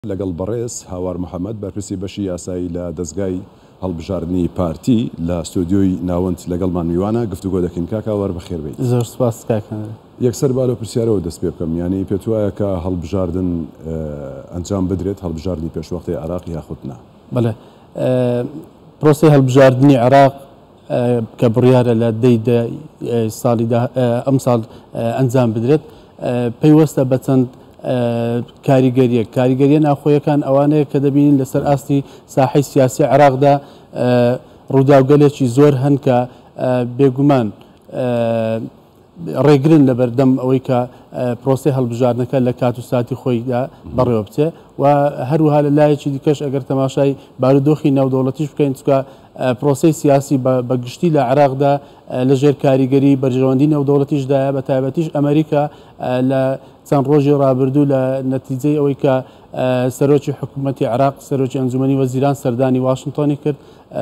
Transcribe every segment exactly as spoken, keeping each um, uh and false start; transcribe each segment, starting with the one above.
لەگەڵ بەڕێز هاوار محەممەد بەرپرسی بەشی یاسایی لە دەستگای هەڵبژاردننی پارتی لە ستۆدیۆی ناوەند لەگەڵمان میوانە گفتوگۆ دەکەین کاکە وەر بەخێربێت. زۆر سپاس کاکە. یەکسەر بالۆ پرسیارەوە دەست پێ بکەم، یانی پێت وایە کە هەڵبژاردن ئەنجام بدرێت، هەڵبژاردننی پێشوەختی عراق یاخودنا؟ بەڵێ پرۆسی هەڵبژاردننی عراق کە بڕیارە لە دەی ساڵی ئەم ساڵ ئەنجام بدرێت پەیوەستە بە چەند کاریگەریە کاریگەریە ناخۆیەکان ئەوانەیە کە دەبینین لەسەر ئاستی ساحەی سیاسی عراقدا ڕووداوگەلێکی زۆر هەن کە بێگومان ڕێگرن لە بەردەم ئەوەی کە پرۆسی هەڵبژاردنەکە لە کات و ساتی خۆیدا بەڕێوە بچێ و هەروها لە لایەکی دیکەش ئەگەر تەماشای بارودۆخی ناودەوڵەتیش بکەین چکە پرۆسی سیاسی بە گشتی لە عراقدا لەژێر کاریگەری بەرژەوەندی نێودەوڵەتیشدایە بە تایبەتیش ئەمریکا لە چەند ڕۆژی ڕابردوو لە نەتیجەی ئەوەی کە سەرۆکی حکوومەتی عراق سەرۆکی ئەنجومەنی وەزیران سەردانی واشنگتۆنی کرد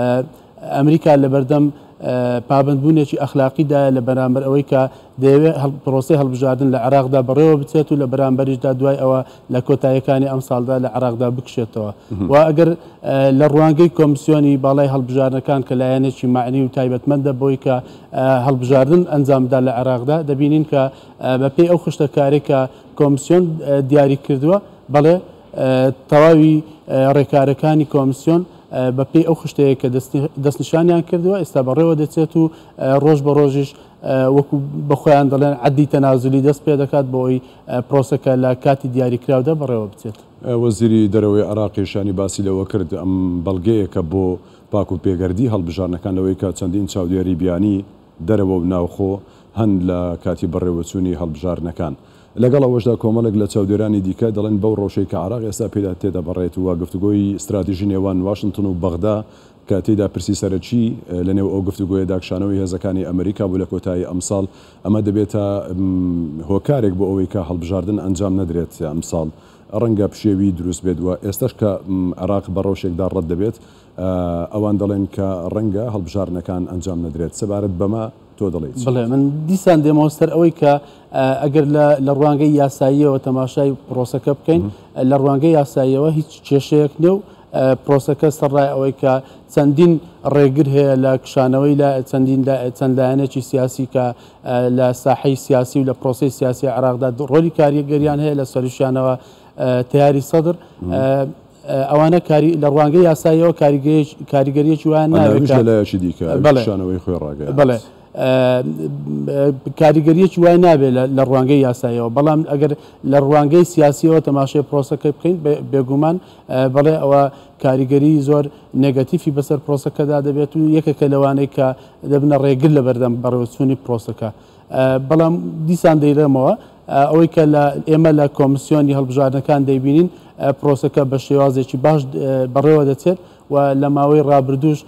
ئەمریکا لە بەردەم پابندبوونێکی ئەخلاقیدا لە بەرامبەر ئەوەی کە دەیەوێت پرۆسی هەڵبژاردن لە عراقدا بەڕێوە بچێت و لە بەرامبەریشدا دوای ئەوە لە کۆتاییەکانی ئەم ساڵدا لە عراقدا بکشێتەوە و ئەگەر لە ڕوانگەی کۆمسیۆنی باڵای هەڵبژاردنەکان کە لایەنێکی معنی و تایبەتمەندە بۆی کە هەڵبژاردن ئەنجامدا لە عراقدا دەبینین کە بەپێی ئەو خشتەکاری کە کۆمسیۆن دیاری کردووە بەڵێ تەواوی ڕێکارەکانی کۆمسیۆن بەپێی ئەو خشتەیە کە دەستنیشانیان کردووە ئێستا بەڕێوە دەچێت و ڕۆژ بە ڕۆژیش وەکو بەخۆیان دەڵێن عەدی تەنازولی دەست پێ دەکات بۆ ئەوی پرۆسەکە لە کاتی دیاریکراودا بەڕێوە بچێت. وەزیری دەرەوەی عراقیشانی باسی لەوە کرد ئەم بەڵگەیە کە بۆ پاک و پێگەردی هەڵبژاردنەکان لەوەی کە چەندین چاودێری بیانی دەرەوە و ناوخۆ هەن لە کاتی بەڕێوەچوونی هەڵبژاردنەکان. لەگەڵ ئەوەشدا کۆمەڵێک لە چاودێرانی دیکە دەڵێن بەو ڕۆژەی کە عراق ئێستا پێدا تێدا بەڕێت و گفتوگۆی استراتیژی نێوان واشنگتن و بەغدا کە تێدا پرسی سەرەکی لە نێو ئەو گفتوگۆیە داکشانەوەی هێزەکانی ئەمریکا بوو لە کۆتایی ئەمساڵ ئەمە دەبێتە هۆکارێک بۆ ئەوەی کە هەڵبژاردن ئەنجام نەدرێت ئەمساڵ ڕەنگە پشێوی دروست بێت وە ئێستاش کە عراق بە ڕۆژێکدا ڕەت دەبێت ئەوان دەڵێن کە ڕەنگە هەڵبژاردنەکان ئەنجام نەدرێت سەبارەت بەمە تۆ دەڵێت؟ بڵێ من دیسان دێمەوەستەر ئەوەی کە ئەگەر لە ڕوانگەی یاساییەوە تەماشای پرۆسەکە بکەین لە ڕوانگەی یاساییەوە هیچ کێشەیەک نیە و پرۆسەکە سەرڕای ئەوەی کە چەندین ڕێگر هەیە لە کشانەوەی لە چەندین چەند لایەنێکی سیاسی کە لە ساحەی سیاسی و لە پرۆسی سیاسی عراقدا ڕۆلی کاریگەریان هەیە لە سەرشیانەوە تیاری سەدر ئەوانە کاری لە ڕوانگەی یاساییەوە کاریگەریەکی وایان نابێتشی دیکەشانەوەی خۆی ڕاگەیان بڵێ کاریگەریەکی وای نابێت لە ڕوانگەی یاساییەوە بەڵام ئەگەر لە ڕوانگەی سیاسیەوە تەماشای پرۆسەکە بکەین بێگومان بڵێ ئەوە کاریگەری زۆر نێگەتیفی بەسەر پرۆسەکەدا دەبێت و یەکێکە لەوانەی کە دەبنە ڕێگر لە بەردەم بەڕێوەچوونی پرۆسەکە بەڵام دیسان دەیرێمەوە ئەوەی کە ئێمە لە کۆمسیۆنی هەڵبژاردنەکان دەیبینین پرۆسەکە بە شێوازێکی باش بەڕێوە دەچێت و لە ماوەی ڕابردووش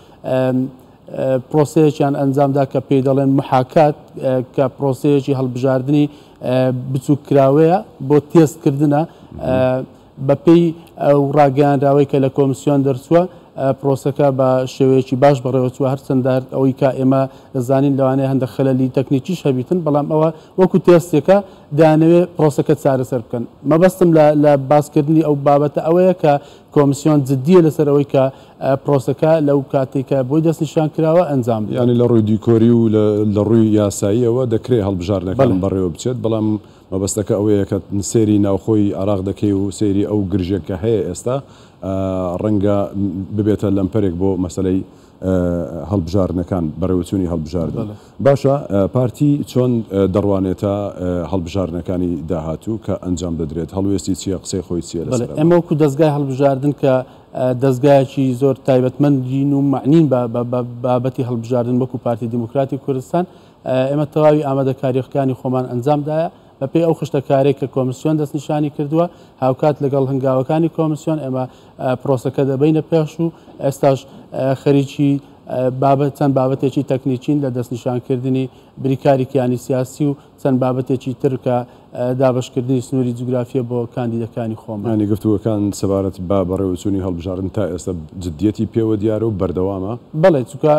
پرۆسەیەکیان ئەنجامدا کە پێی دەڵێن محاکات کە پرۆسەیەکی هەڵبژاردننی بچووکراوەیە بۆ تێستکردنە بەپێی ئەو ڕاگەیاندراوەی کە لە کۆمسیۆن دەرچووە پرۆسەکە بە شێوەیەکی باش بەڕێوەچوە هەرچەنددار ئەوەی کە ئێمە دەزانین لەوانەیە هەندێک خەلەلی تەکنیکیش هەبیتن بەڵام ئەوە وەکو تێستێکە دانەوێت پرۆسەکە چارەسەر بکەن. مەبەستم لە باسکردنی ئەو بابەتە ئەوەیە کە کۆمسیۆن جددیە لەسەر ئەوەی کە پرۆسەکە لەو کاتێکە بۆی دەستنیشان کراوە ئەنجام بدرێت. یعنی لە ڕووی دیکۆری و لە ڕووی یاساییەوە دەکرێت هەڵبژاردنەکان بەڕێوە بچێت بەڵام مەبەستەکە ئەوەیە کە سێری ناوخۆی عراق دەکەی و سێری ئەو گرژێکە هەیە ئێستا ڕەنگە ببێتە لەمپەرێک بۆ مەسەلەی هەڵبژاردنەکان بەڕێوەچوونی هەڵبژاردن. باشە پارتی چۆن دەڕوانێتە هەڵبژاردنەکانی داهاتوو کە ئەنجام دەدرێت هەڵوێستی چیە قسەی خۆی چیە لەسەر؟ ئێمە وەکو دەستگای هەڵبژاردن کە دەستگایەکی زۆر تایبەتمەندین و معنین بابەتی هەڵبژاردن وەکو پارتی دیموکراتی کوردستان ئێمە تەواوی ئامادەکاریەکانی خۆمان ئەنجامدایە بەپێی ئەو خشتەکارێک کە کۆمسیۆن دەستنیشانی کردووە هاوکات لەگەڵ هەنگاوەکانی کۆمسیۆن ئێمە پرۆسەکە دەبینە پێش و ئێستاش خەریکی بابەت چەند بابەتێکی تەکنیکین لە دەستنیشانکردنی بریکاریکیانی سیاسی و چەند بابەتێکی تر کە دابشکردنی سنووری جوگرافیە بۆ کاندیدەکانی خۆمان. ینی گفتووەکان سەبارەت با بەڕێوەچوونی هەڵبژاردن تا ئێستا جددیەتی پێوە دیارە و بەردەوامە؟ بەڵێ چونکە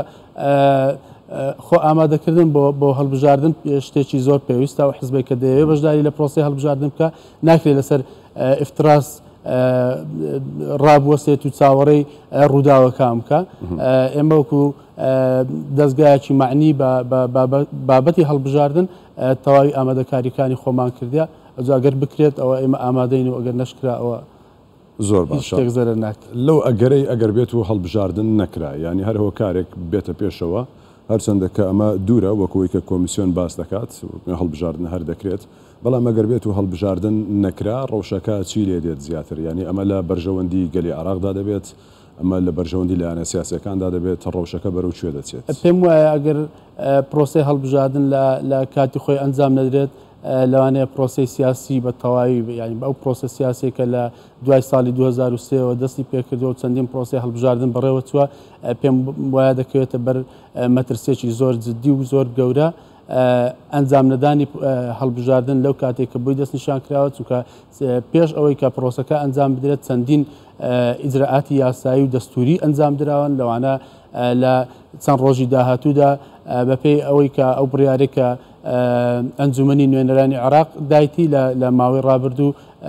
خۆ ئامادەکردن بۆ هەڵبژاردن شتێکی زۆر پێویستە و حزبێک کە دەیەوێت بەشداری لە پرۆسی هەڵبژاردن بکە ناکرێت لەسەر ئفتراس ڕابوەسێت و چاوەڕێی ڕووداوەکان بکە. ئێمە وەکو دەستگایەکی معنی بابەتی هەڵبژاردن تەواوی ئامادەکاریەکانی خۆمان کردیا ئەجاگەر بکرێت ئەوە ئێمە ئامادەین و ئەگەر نەشکرا ئەوە زۆر باش زەرە ناکە لەو ئەگەرەی ئەگەر بێت و هەڵبژاردن نەکرا ینی هەر هۆکارێک بێتە پێشەوە هەرچەندە کە ئەمە دوورە وەکوی کە کۆمیسیۆن باس دەکات هەڵبژاردن هەر دەکرێت بەڵام ئەگەر بێت و هەڵبژاردن نەکرا ڕەوشەکە چی لێ دێت زیاتر ینی ئەمە لە بەرژەوەندی گەلی عراقدا دەبێت ئەمە لە بەرژەوەندی لایەنە سیاسەکاندا دەبێت ڕەوشەکە بەرەو کوێ دەچێت. پێم وایە ئەگەر پرۆسی هەڵبژاردن لە کاتی خۆی ئەنجام نەدرێت لەوانەیە پرۆسی سیاسی بە تەواوی ینی ئەو پرۆسە سیاسێکە لە دوای ساڵی دو هەزار و سێەوە دەستی پێکردەوە و چەندین پرۆسی هەڵبژاردن بەڕێوە چووە پێم وایە دەکەوێتە بەر مەترسێکی زۆر جددی و زۆر گەورە ئەنجام نەدانی هەڵبژاردن لەو کاتێک کە بۆی دەست نیشان کراوە چونکە پێش ئەوەی کە پرۆسەکە ئەنجام بدرێت چەندین ئیجرعاتی یاسایی و دەستوری ئەنجام دراون لەوانە لە چەند ڕۆژی داهاتوودا بەپێی ئەوەی کە ئەو بڕیارێکە ئەنجومەنی نوێنەرانی عراق دایتی لە ماوەی ڕابردوو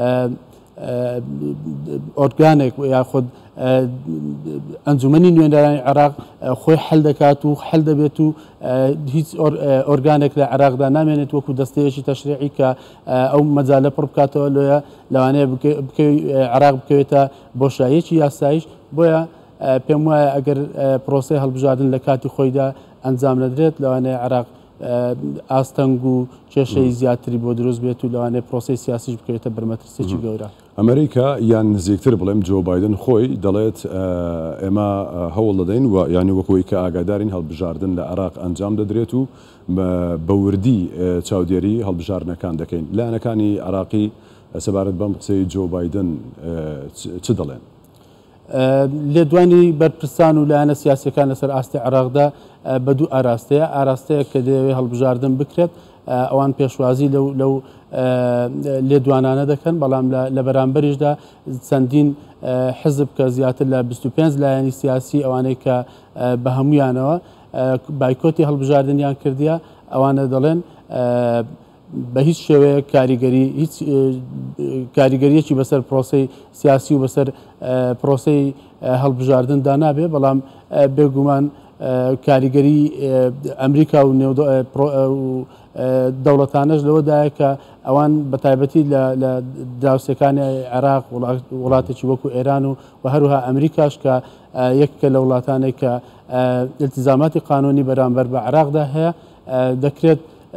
ئۆرگانێک یاخود ئەنجومەنی نوێنەرانی عراق خۆی حل دەکات و حل دەبێت و هیچ ئۆرگانێک لە عراقدا نامێنێت وەکو دەستەیەکی تەشریعی کە ئەو مەجالە پڕ بکاتەوە لێە لەوانەیە عراق بکەوێتە بۆشاییەکی یاسایش بۆیە پێم وایە ئەگەر پرۆسی هەڵبژاردن لە کاتی خۆیدا ئەنجام نەدرێت لەوانەیە عراق ئاستەنگ و کێشەی زیاتری بۆ دروست بێت و لەوانەیە پرۆسی سیاسیش بکەوێتە بەرمەترسێکی گەورە. ئەمریکا یان نزیکتر بڵێم جۆ بایدن خۆی دەڵێت ئێمە هەوڵ دەدەین و ینی وەکوی کە ئاگادارین هەڵبژاردن لە عراق ئەنجام دەدرێت و بەوردی چاودێری هەڵبژاردنەکان دەکەین. لایەنەکانی عراقی سەبارەت بەم قسەی جۆ بایدن چ دەڵێن؟ لێدوانی بەرپرسان و لایەنە سیاسەکان لەسەر ئاستی عراقدا بە دوو ئاراستەیە ئاراستەیە کە دەیەوێت هەڵبژاردن بکرێت ئەوان پێشوازی لەو لێدوانانە دەکەن بەڵام لە بەرامبەریشدا چەندین حزب کە زیاتر لە بیست و پێنج لایەنی سیاسی ئەوانەی کە بە هەمویانەوە بایکۆتی هەڵبژاردنیان کردیا ئەوانە دەڵێن بە هیچ شێوەیە کاریگەری هیچ کاریگەریەکی بەسەر پرۆسی سیاسی و بەسەر پرۆسی هەڵبژاردندا نابێ بەڵام بێگومان کاریگەری ئەمریکا و دەوڵەتانەش لەوەدایە کە ئەوان بە تایبەتی لە دراوسەکانی عێراق وڵاتێکی وەکو ئێران و و هەروها ئەمریکاش کە یەککە لە وڵاتانێک کە التزاماتی قانونی بەرامبەر بە عێراقدا هەیە دەکرێت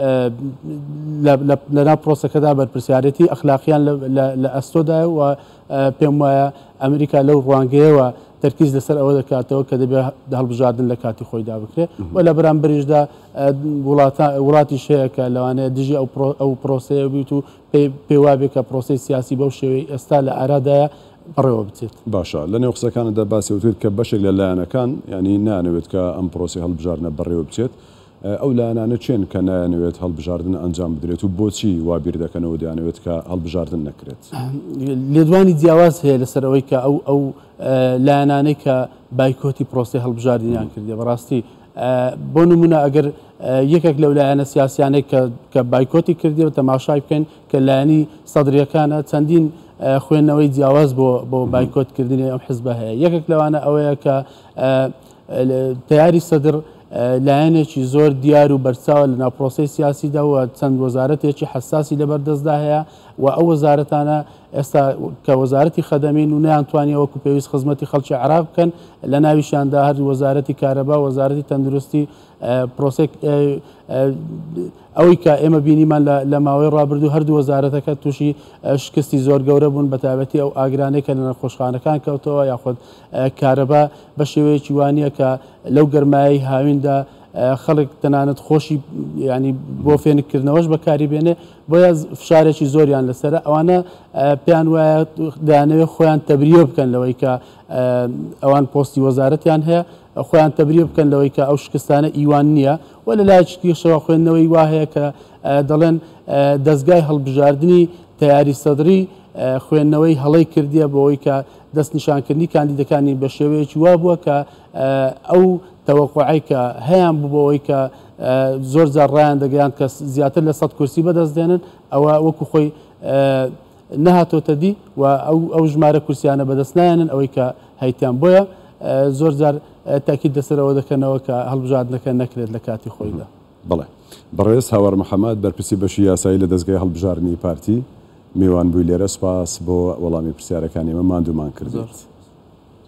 لەناو پرۆسەکەدا بەرپرسیارەتی ئەخلاقیان لە ئەستۆدا و پێم وایە ئەمریکا لەو ڕوانگەیەوە تەرکیز لەسەر ئەوە دەکاتەوە کە دەبێت هەڵبژاردن لە کاتی خۆیدا بکرێت و لە بەرامبەریشدا وڵاتی شەیە کە لەوانەیە دژی ئەو پرۆسەیە بیت و پێی وابێت کە پرۆسی سیاسی بەو شێوەی ئێستا لە ئارادایە بەڕێوە بچێت. باشە لە نێو قسەکاندا باسی وتر کە بەشێک لە لایەنەکان ینی نانەوێت کە ئەم پرۆسی هەڵبژاردنە بەڕێوە بچێت ئەو لایەنانە چێن کە نایەنەوێت هەڵبژاردن ئەنجام بدرێت و بۆچی وابیر دەکەنەوە دەیانەوێت کە هەڵبژاردن نەکرێت؟ لێدوانی جیاواز هەیە لەسەر ئەوەی کە ئەو ئەو لایەنانەی کە بایکۆتی پرۆسی هەڵبژاردنیان کردێ بەڕاستی بۆ نمونە ئەگەر یەکێک لەو لایەنە سیاسیانێک کە بایکۆتی کردێەوە تەماشای بکەین کە لایەنی سەدرریەکانە چەندین خوێندنەوەی جیاواز بۆ بۆ بایکۆتکردنی ئەم حزبە هەیە. یەکێک لەوانە ئەوەیە کە تەیاری سەدر لایەنێکی زۆر دیار و بەرچاوە لە ناو پرۆسی سیاسیدا و چەند وەزارەتێکی حساسی لەبەردەستدا هەیە و ئەو وەزارەتانە ئێستا کە وەزارەتی خەدەمین و نەیانتوانیە وەکو پێویست خزمەتی خەڵکی عراق بکەن لە ناویشاندا هەر وەزارەتی کارەبا وەزارەتی تەندروستی پرۆسێک ئەوەی کە ئێمە بینیمان لە ماوەی ڕابردوو هەردوو وەزارەتەکە تووشی شکستی زۆر گەورە بوون بە تایبەتی ئەو ئاگرانەی کە لە نەخۆشخانەکان کەوتەوە یاخود کارەبا بە شێوەیەکی وانە کە لەو گەرمایی هاویندا خەڵک تەنانەت خۆشی ینی بۆ فێنکردنەوەش بەکاری بێنێ بۆیە فشارێکی زۆریان لەسرە ئەوانە پێیان وایە دایانەوێت خۆیان تەبریۆ بکەن لەوەی کە ئەوان پۆستی وەزارەتیان هەیە خۆیان تەبریۆ بکەن لەوەی کە ئەو شکستانە ئیوان نییە و لە لایەکیشەوە خوێندنەوەی وا هەیە کە دەڵێن دەستگای هەڵبژاردننی تەیاری سەدری خوێندنەوەی هەڵەی کردیە بۆەوەی کە دەست نیشانکردنی کاندیدەکانی بە شێوەیەکی وا بووە کە ئەو تەوەقعی کە هەیان بووبەوەی کە زۆر جار ڕایان دەگەیان کە زیاتر لە سەد کورسی بەدەستدێنن ئەوە وەکو خۆی نەهاتۆتە دی و ئەو ژمارە کورسیانە بەدەستنایەنن ئەوەی کە هەیتیان بۆیە زۆر جار تاکید دەسەرەوە دەکەنەوە کە هەڵبژاردنەکە نەکرێت لە کاتی خۆیدا. بڵێ بەڕێز هاوار محەممەد بەرپرسی بەشی یاسایی لە دەستگای هەڵبژاردننی پارتی میوان بووی لێرە سپاس بۆ وەڵامی پرسیارەکانی ئێمە ماندوومان کردێت.